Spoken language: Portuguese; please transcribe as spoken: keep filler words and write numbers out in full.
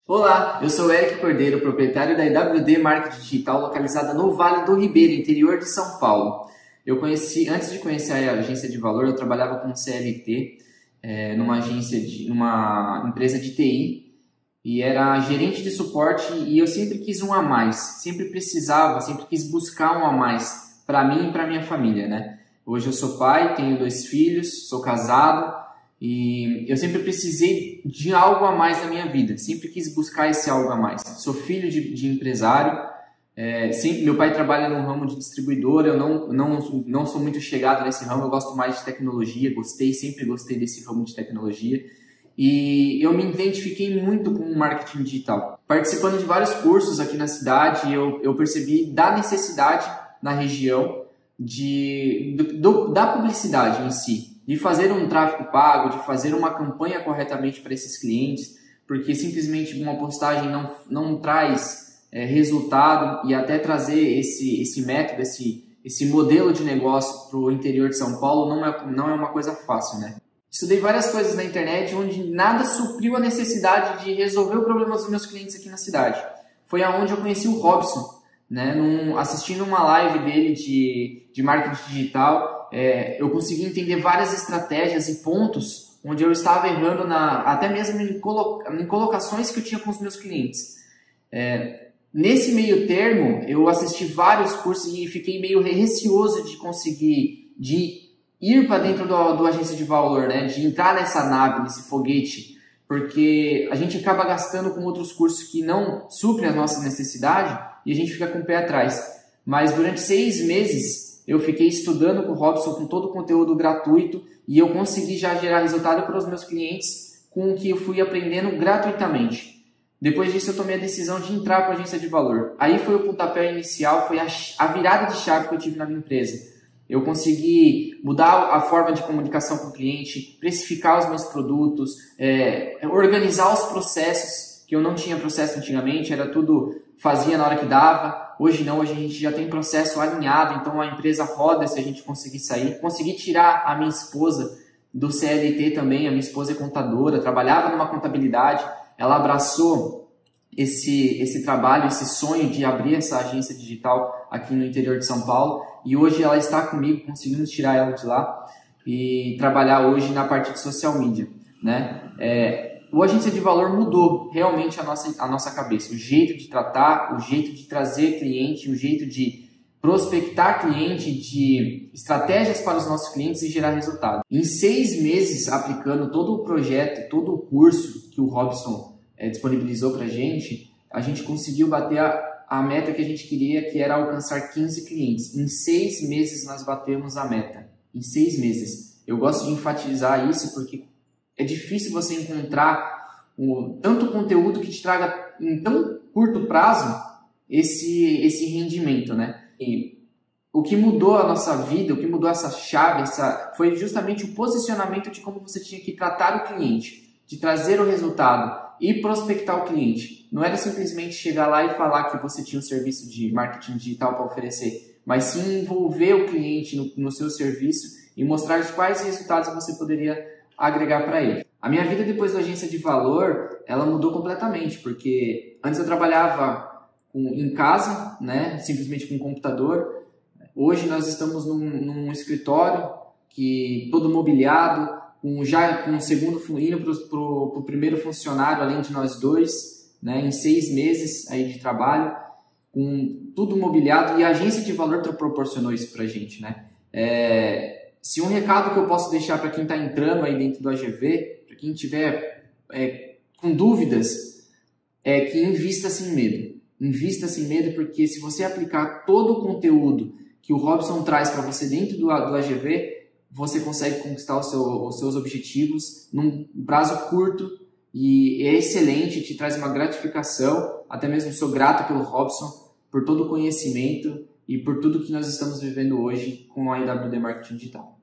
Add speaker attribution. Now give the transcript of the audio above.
Speaker 1: Olá, eu sou o Eric Cordeiro, proprietário da I W D Marketing Digital, localizada no Vale do Ribeira, interior de São Paulo. Eu conheci, antes de conhecer a agência de valor, eu trabalhava como C L T, é, numa agência, de, numa empresa de T I, e era gerente de suporte, e eu sempre quis um a mais, sempre precisava, sempre quis buscar um a mais para mim e para minha família, né? Hoje eu sou pai, tenho dois filhos, sou casado, e eu sempre precisei de algo a mais na minha vida, sempre quis buscar esse algo a mais. Sou filho de, de empresário, é, sempre, meu pai trabalha no ramo de distribuidora, eu não, não, não sou muito chegado nesse ramo, eu gosto mais de tecnologia, gostei, sempre gostei desse ramo de tecnologia. E eu me identifiquei muito com o marketing digital. Participando de vários cursos aqui na cidade, eu, eu percebi da necessidade na região de, do, da publicidade em si, de fazer um tráfego pago, de fazer uma campanha corretamente para esses clientes, porque simplesmente uma postagem não, não traz é, resultado, e até trazer esse, esse método, esse, esse modelo de negócio para o interior de São Paulo não é, não é uma coisa fácil, né? Estudei várias coisas na internet onde nada supriu a necessidade de resolver o problema dos meus clientes aqui na cidade. Foi aonde eu conheci o Robson, né? Num, assistindo uma live dele de, de marketing digital, é, eu consegui entender várias estratégias e pontos onde eu estava errando, na, até mesmo em, colo, em colocações que eu tinha com os meus clientes. É, nesse meio termo, eu assisti vários cursos e fiquei meio receoso de conseguir... de ir para dentro do, do agência de valor, né? De entrar nessa nave, nesse foguete, porque a gente acaba gastando com outros cursos que não suprem a nossa necessidade e a gente fica com o pé atrás. Mas durante seis meses eu fiquei estudando com o Robson, com todo o conteúdo gratuito, e eu consegui já gerar resultado para os meus clientes com o que eu fui aprendendo gratuitamente. Depois disso eu tomei a decisão de entrar para a agência de valor. Aí foi o pontapé inicial, foi a, a virada de chave que eu tive na minha empresa. Eu consegui mudar a forma de comunicação com o cliente, precificar os meus produtos, é, organizar os processos, que eu não tinha processo antigamente, era tudo, fazia na hora que dava. Hoje não, hoje a gente já tem processo alinhado, então a empresa roda se a gente conseguir sair. Consegui tirar a minha esposa do C L T também, a minha esposa é contadora, trabalhava numa contabilidade, ela abraçou esse, esse trabalho, esse sonho de abrir essa agência digital aqui no interior de São Paulo. E hoje ela está comigo, conseguimos tirar ela de lá e trabalhar hoje na parte de social media, né? É, o agência de valor mudou realmente a nossa, a nossa cabeça, o jeito de tratar, o jeito de trazer cliente, o jeito de prospectar cliente, de estratégias para os nossos clientes e gerar resultado. Em seis meses, aplicando todo o projeto, todo o curso que o Robson é, disponibilizou para a gente, a gente conseguiu bater a a meta que a gente queria, que era alcançar quinze clientes. Em seis meses nós batemos a meta. Em seis meses. Eu gosto de enfatizar isso porque é difícil você encontrar o, tanto conteúdo que te traga em tão curto prazo esse, esse rendimento, né? E o que mudou a nossa vida, o que mudou essa chave, essa, foi justamente o posicionamento de como você tinha que tratar o cliente, de trazer o resultado e prospectar o cliente. Não era simplesmente chegar lá e falar que você tinha um serviço de marketing digital para oferecer, mas sim envolver o cliente no, no seu serviço e mostrar quais resultados você poderia agregar para ele. A minha vida depois da agência de valor, ela mudou completamente, porque antes eu trabalhava com, em casa, né, simplesmente com um computador. Hoje nós estamos num, num escritório que todo mobiliado, com, já com o segundo indo para o primeiro funcionário, além de nós dois, né, em seis meses aí de trabalho, com tudo mobiliado, e a agência de valor proporcionou isso para a gente, né? É, se um recado que eu posso deixar para quem está entrando aí dentro do A G V, para quem tiver é, com dúvidas, é que invista sem medo. Invista sem medo, porque se você aplicar todo o conteúdo que o Robson traz para você dentro do, do A G V, você consegue conquistar o seu, os seus objetivos num prazo curto, e é excelente, te traz uma gratificação. Até mesmo sou grato pelo Robson, por todo o conhecimento e por tudo que nós estamos vivendo hoje com a I W D Marketing Digital.